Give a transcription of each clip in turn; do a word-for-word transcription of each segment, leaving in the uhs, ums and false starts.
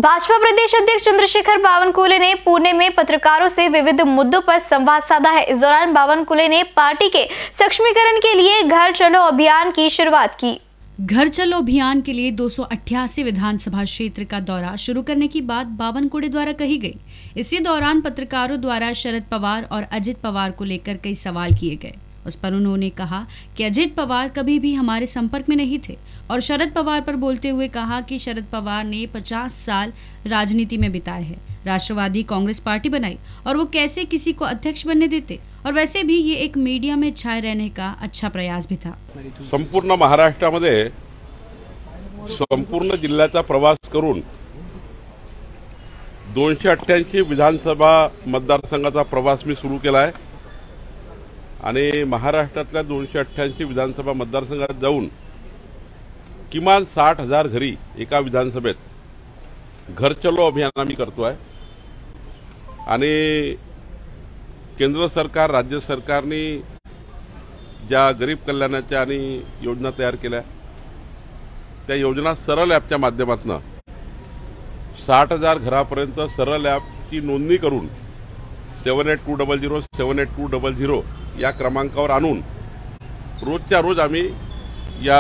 भाजपा प्रदेश अध्यक्ष चंद्रशेखर बावनकुले ने पुणे में पत्रकारों से विविध मुद्दों पर संवाद साधा है। इस दौरान बावनकुले ने पार्टी के सक्षमीकरण के लिए घर चलो अभियान की शुरुआत की। घर चलो अभियान के लिए दो सौ अट्ठासी विधानसभा क्षेत्र का दौरा शुरू करने की बात बावनकुले द्वारा कही गई। इसी दौरान पत्रकारों द्वारा शरद पवार और अजित पवार को लेकर कई सवाल किए गए। उस पर उन्होंने कहा कि अजित पवार कभी भी हमारे संपर्क में नहीं थे और शरद पवार पर बोलते हुए कहा कि शरद पवार ने पचास साल राजनीति में बिताए हैं, राष्ट्रवादी कांग्रेस पार्टी बनाई और वो कैसे किसी को अध्यक्ष बनने देते, और वैसे भी ये एक मीडिया में छाए रहने का अच्छा प्रयास भी था। संपूर्ण महाराष्ट्रामध्ये संपूर्ण जिल्ह्याचा प्रवास करून दोनशे अठ्ठ्याऐंशी विधानसभा मतदारसंघाचा प्रवास मी सुरू केला आहे आणि महाराष्ट्रातल्या दोनशे अठ्ठ्याऐंशी विधानसभा मतदारसंघात जाऊन किमान साठ हजार घरी एका विधानसभेत घर चलो अभियान आम्ही करतोय आणि केंद्र सरकार राज्य सरकारने ज्या गरीब कल्याणाच्या आणि योजना तयार केल्या त्या योजना सरळ ॲपच्या माध्यमातून साठ हजार घरापर्यंत सरळ ॲपची नोंदणी करून seven eight two double zero seven eight two double zero या क्रमांकावर आणून रोजच्या रोज आम्ही या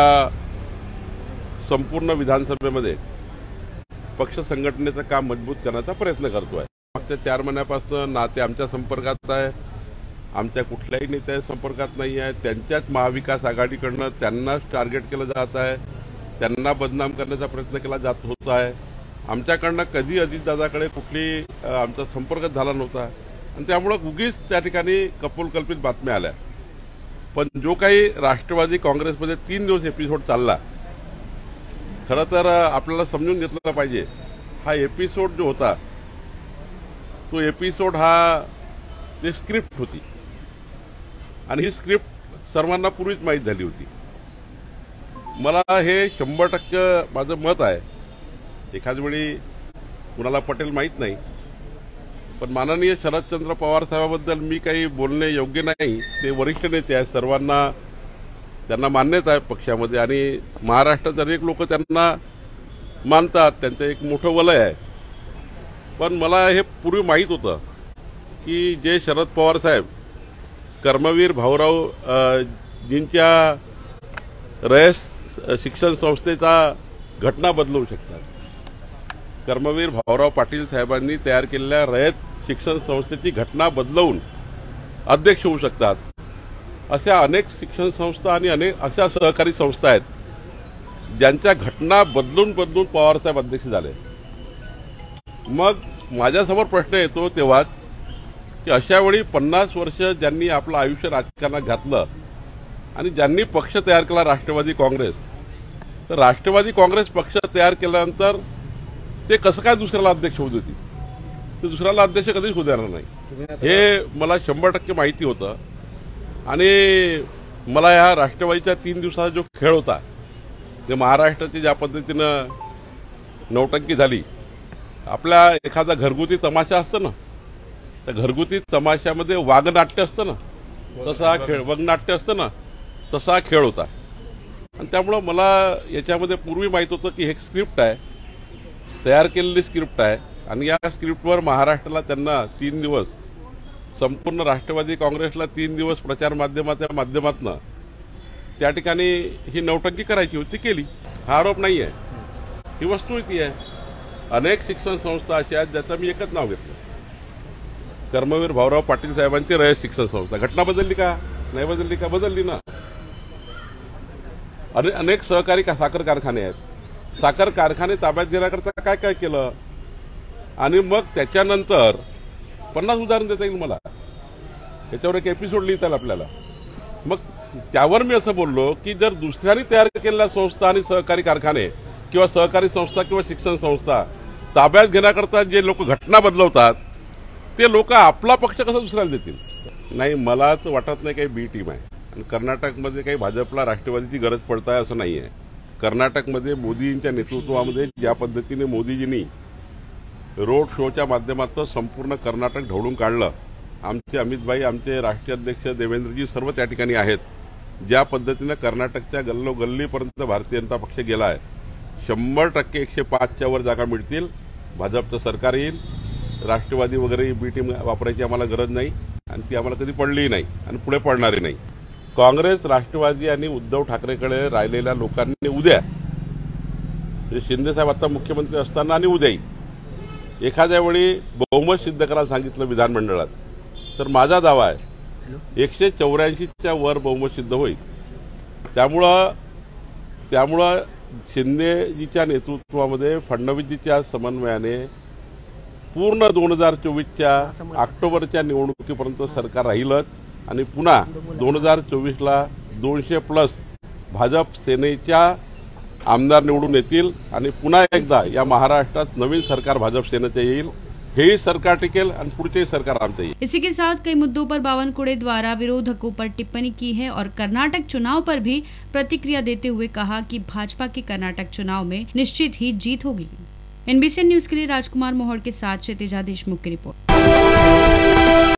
संपूर्ण विधानसभेमध्ये पक्ष संघटनेचं काम मजबूत करण्याचा प्रयत्न करतोय। मागच्या चार महिन्यापासून नाते आमच्या संपर्कात आहे, आमच्या कुठल्याही नेत्या संपर्कात नाही आहे। त्यांच्याच महाविकास आघाडीकडून त्यांनाच टार्गेट केलं जात आहे, त्यांना बदनाम करण्याचा प्रयत्न केला जात होता आहे। आमच्याकडनं कधी अजितदादाकडे कुठली आमचा संपर्क झाला नव्हता आणि त्यामुळे उगीच त्या ठिकाणी कपोलकल्पित बातम्या आल्या। पण जो काही राष्ट्रवादी काँग्रेसमध्ये तीन दिवस एपिसोड चालला, खरं तर आपल्याला समजून घेतलं पाहिजे। हा एपिसोड जो होता तो एपिसोड हा ते स्क्रिप्ट होती आणि ही स्क्रिप्ट सर्वांना पूर्वीच माहीत झाली होती। मला हे शंभर टक्के माझं मत आहे, एखाद वेळी कुणाला पटेल माहीत नाही, पण माननीय शरदचंद्र पवार साहेबांबद्दल मी काही बोलणे योग्य नाही। ते वरिष्ठ नेते आहेत, सर्वांना त्यांना मान्यता आहे पक्षामध्ये आणि महाराष्ट्रात अनेक लोक त्यांना मानतात, त्यांचं एक मोठं वलय आहे। पण मला हे पूर्वी माहीत होतं की जे शरद पवार साहेब कर्मवीर भाऊराव जींच्या रयत शिक्षण संस्थेचा घटना बदलवू शकतात। कर्मवीर भाऊराव पाटील साहेबांनी तयार केलेल्या रयत शिक्षण संस्थेची घटना बदलवून अध्यक्ष होऊ शकतात। अशा अनेक शिक्षण संस्था आणि अनेक अशा सहकारी संस्था आहेत ज्यांच्या घटना बदलून बदलून पवार साहेब अध्यक्ष झाले। मग माझ्यासमोर प्रश्न येतो तेव्हा की अशा वेळी पन्नास वर्ष ज्यांनी आपलं आयुष्य राजकारणात घातलं आणि ज्यांनी पक्ष तयार केला राष्ट्रवादी काँग्रेस, तर राष्ट्रवादी काँग्रेस पक्ष तयार केल्यानंतर ते कसं काय दुसऱ्याला अध्यक्ष होऊ देतील? ते दुसऱ्याला अध्यक्ष कधीच होऊ देणार नाही, हे मला शंभर टक्के माहिती होतं। आणि मला या राष्ट्रवादीच्या तीन दिवसाचा जो खेळ होता, ते महाराष्ट्राची ज्या पद्धतीनं नौटंकी झाली, आपल्या एखादा घरगुती तमाशा असतं ना, त्या घरगुती तमाशामध्ये वाघनाट्य असतं ना, तसा खेळ वगनाट्य असतं ना, तसा खेळ होता। आणि त्यामुळं मला याच्यामध्ये पूर्वी माहीत होतं की हे स्क्रिप्ट आहे, तयार केलेली स्क्रिप्ट आहे आणि या स्क्रिप्टवर महाराष्ट्राला त्यांना तीन दिवस संपूर्ण राष्ट्रवादी काँग्रेसला तीन दिवस प्रचार माध्यमाच्या माध्यमातून त्या ठिकाणी ही नौटंकी करायची होती, केली। हा आरोप नाही आहे, ही वस्तुस्थिती आहे। अनेक शिक्षण संस्था अशा आहेत ज्याचं मी एकच नाव घेतलं, कर्मवीर भाऊराव पाटील साहेबांची रयत शिक्षण संस्था। घटना बदलली का? नाही बदलली का? बदलली ना। अनेक सहकारी साखर कारखाने आहेत, साखर कारखाने ताब्यात घेण्याकरता काय काय केलं आणि मग त्याच्यानंतर पन्नास उदाहरण देता येईल मला, त्याच्यावर एक एपिसोड लिहिता येईल आपल्याला। मग त्यावर मी असं बोललो की जर दुसऱ्यांनी तयार केलेल्या संस्था आणि सहकारी कारखाने किंवा सहकारी संस्था किंवा शिक्षण संस्था ताब्यात घेण्याकरता जे लोक घटना बदलवतात, ते लोक आपला पक्ष कसं दुसऱ्याला देतील? नाही, मला तर वाटत नाही काही बी टीम आहे आणि कर्नाटकमध्ये काही भाजपला राष्ट्रवादीची गरज पडत आहे असं नाही आहे। कर्नाटकमध्ये मोदींच्या नेतृत्वामध्ये ज्या पद्धतीने मोदीजींनी रोड शोच्या माध्यमातून संपूर्ण कर्नाटक ढवळून काढलं, आमचे अमितभाई, आमचे राष्ट्रीय अध्यक्ष देवेंद्रजी सर्व त्या ठिकाणी आहेत। ज्या पद्धतीने कर्नाटकच्या गल्लोगल्लीपर्यंत भारतीय जनता पक्ष गेला आहे, शंभर टक्के एकशे पाचच्या वर जागा मिळतील भाजपचं सरकार येईल, राष्ट्रवादी वगैरे बी टीम वापरायची आम्हाला गरज नाही आणि ती आम्हाला कधी पडलीही नाही आणि पुढे पडणारी नाही. काँग्रेस, राष्ट्रवादी आणि उद्धव ठाकरेकडे राहिलेल्या लोकांनी उद्या शिंदे साहेब आता मुख्यमंत्री असताना आणि उद्याही एखाद्या वेळी बहुमत सिद्ध करायला सांगितलं विधानमंडळात, तर माझा दावा आहे एकशे चौऱ्याऐंशीच्या वर बहुमत सिद्ध होईल. त्यामुळं त्यामुळं शिंदेजीच्या नेतृत्वामध्ये फडणवीसजीच्या समन्वयाने पूर्ण दोन हजार चोवीसच्या ऑक्टोबरच्या निवडणुकीपर्यंत सरकार राहीलच आणि पुन्हा दोन हजार चोवीसला दोनशे प्लस भाजप सेनेच्या आमदार निवडून येतील आणि पुन्हा एकदा या महाराष्ट्रात नवीन सरकार भाजप सेनेचं येईल. हेही सरकार टिकेल आणि पुढचेही सरकार आमचं येईल. इसी के साथ कई मुद्दों पर बावनकुळे द्वारा विरोधकों पर टिप्पणी की है और कर्नाटक चुनाव पर भी प्रतिक्रिया देते हुए कहा कि भाजपा के कर्नाटक चुनाव में निश्चित ही जीत होगी. एनबीसी न्यूज के लिए राजकुमार मोहड़ के साथ क्षितिजा देशमुख की रिपोर्ट.